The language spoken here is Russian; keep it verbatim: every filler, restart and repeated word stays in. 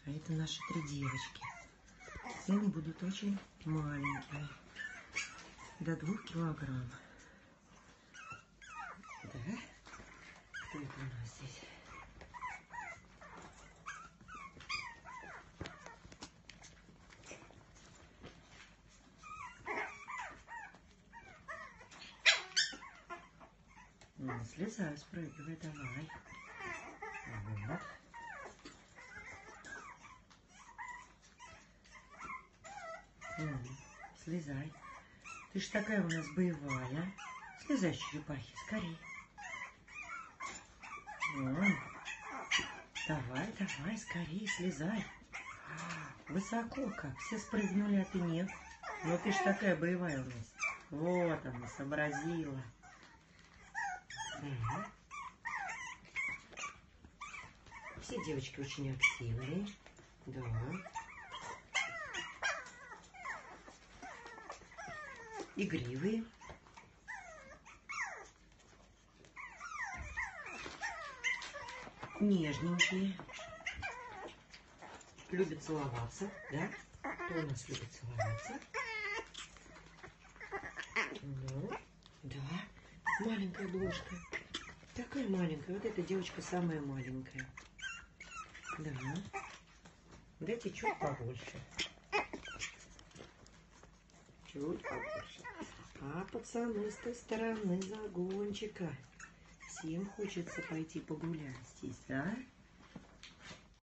А это наши три девочки. И они будут очень маленькие. До двух килограмм. Да? Кто это у нас здесь? Ну, слезай, спрыгивай, давай. Вот. Ну, слезай. Ты ж такая у нас боевая. Слезай с черепахи, скорее. Вон. Давай, давай, скорее, слезай. Высоко как. Все спрыгнули, а ты нет. Ну ты ж такая боевая у нас. Вот она, сообразила. Да. Все девочки очень активные. Да. Игривые. Нежненькие. Любят целоваться, да? Кто у нас любит целоваться? Ну, да. Маленькая ложка. Такая маленькая. Вот эта девочка самая маленькая. Да. Дайте чуть побольше. Чуть побольше. А пацаны с той стороны загончика. Всем хочется пойти погулять здесь, да?